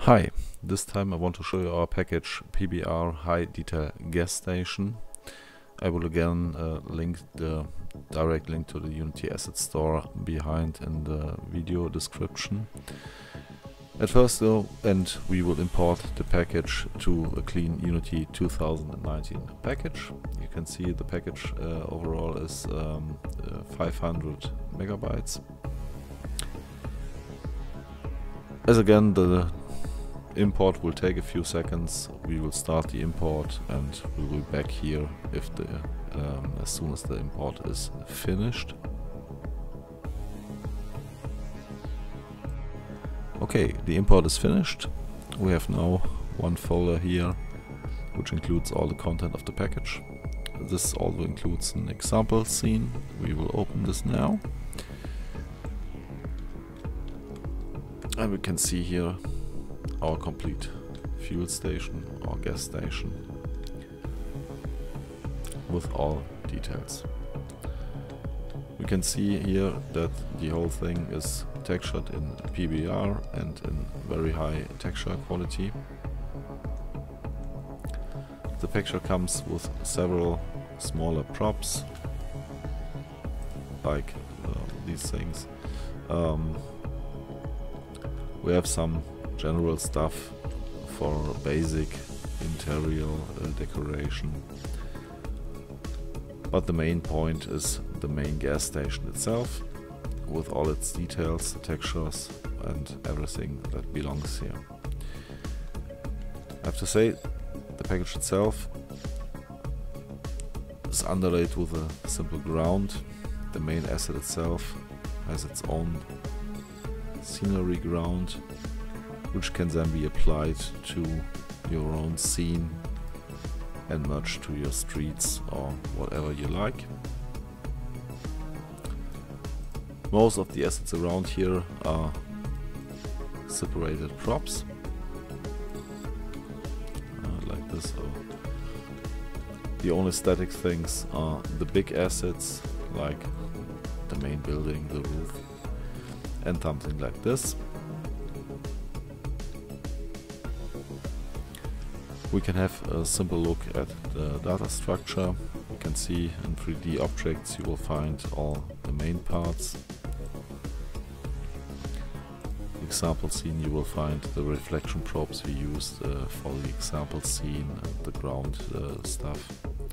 Hi, this time I want to show you our package PBR High Detail Gas Station. I will again link the direct link to the Unity Asset Store behind in the video description. At first though, and we will import the package to a clean Unity 2019 package. You can see the package overall is 500 megabytes. As again, the import will take a few seconds. We will start the import and we will be back here if the as soon as the import is finished. Okay, the import is finished. We have now one folder here which includes all the content of the package. This also includes an example scene. We will open this now. And we can see here our complete fuel station or gas station with all details. We can see here that the whole thing is textured in PBR and in very high texture quality. The picture comes with several smaller props like these things. We have some general stuff for basic interior decoration, but the main point is the main gas station itself with all its details, textures and everything that belongs here. I have to say, the package itself is underlaid with a simple ground. The main asset itself has its own scenery ground, which can then be applied to your own scene and merged to your streets or whatever you like. Most of the assets around here are separated props, like this. The only static things are the big assets, like the main building, the roof, and something like this. We can have a simple look at the data structure. You can see in 3D objects you will find all the main parts. Example scene, you will find the reflection probes we used for the example scene and the ground stuff.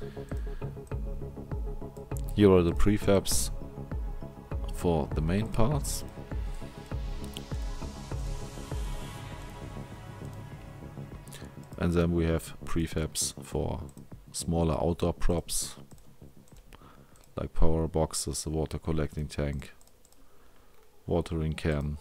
Here are the prefabs for the main parts. And then we have prefabs for smaller outdoor props like power boxes, the water collecting tank, watering can,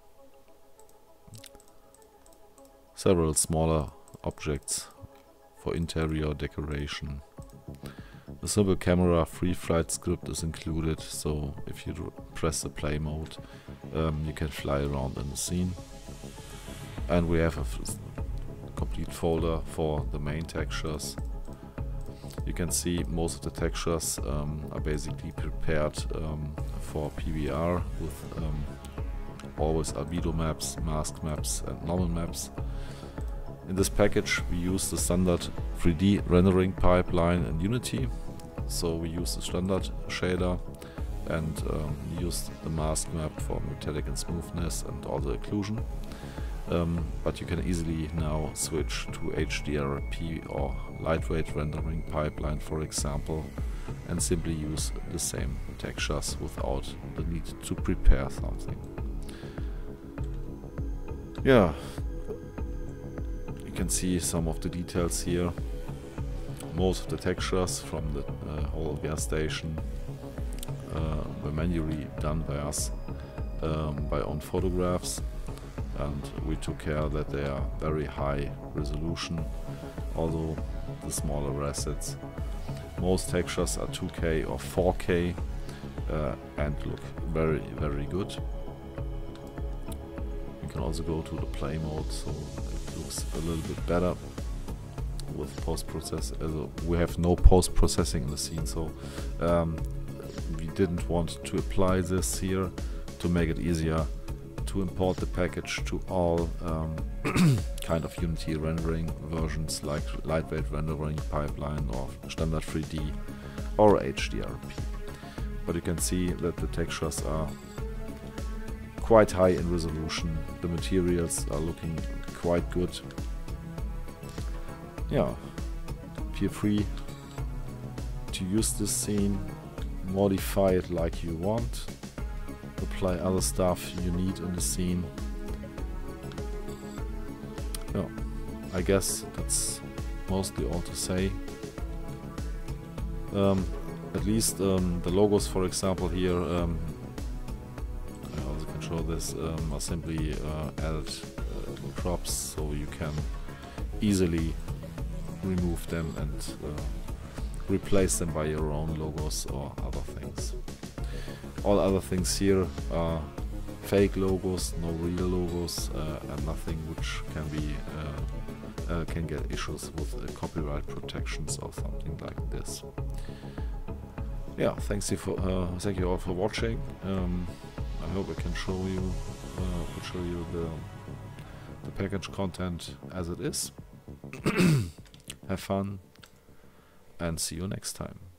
several smaller objects for interior decoration. A simple camera free flight script is included, so if you press the play mode you can fly around in the scene. And we have a complete folder for the main textures. You can see most of the textures are basically prepared for PBR with always albedo maps, mask maps and normal maps. In this package we use the standard 3D rendering pipeline in Unity, so we use the standard shader and use the mask map for metallic and smoothness and all the occlusion. But you can easily now switch to HDRP or lightweight rendering pipeline, for example, and simply use the same textures without the need to prepare something. Yeah, you can see some of the details here. Most of the textures from the whole gas station were manually done by us by own photographs. And we took care that they are very high resolution, although the smaller assets. Most textures are 2K or 4K and look very, very good. You can also go to the play mode, so it looks a little bit better with post-processing. We have no post-processing in the scene, so we didn't want to apply this here to make it easier to import the package to all kind of Unity rendering versions like lightweight rendering pipeline or standard 3D or HDRP. But you can see that the textures are quite high in resolution. The materials are looking quite good. Yeah, feel free to use this scene, modify it like you want, apply other stuff you need in the scene. Yeah, I guess that's mostly all to say. At least the logos, for example, here, I also can show this, are simply added crops, so you can easily remove them and replace them by your own logos or other things. All other things here are fake logos, no real logos, and nothing which can be can get issues with copyright protections or something like this. Yeah, thank you all for watching. I hope I can show you the package content as it is. Have fun and see you next time.